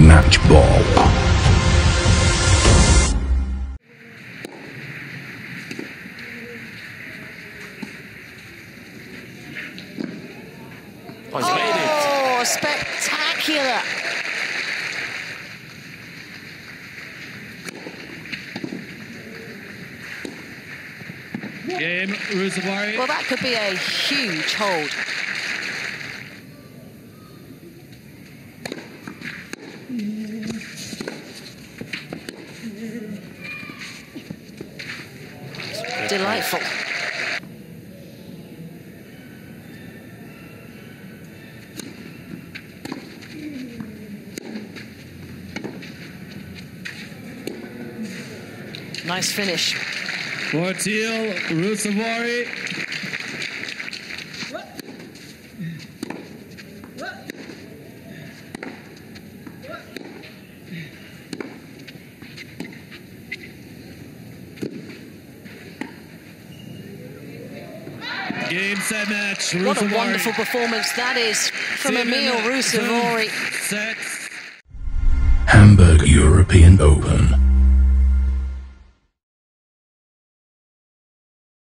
Match ball. Oh, he's made it. Oh, spectacular. Game, Ruusuvuori. Well, that could be a huge hold. Delightful. Nice finish. For Teal, Ruusuvuori. Game, set, match. What a wonderful performance that is from Emil Ruusuvuori. Set. Hamburg European Open.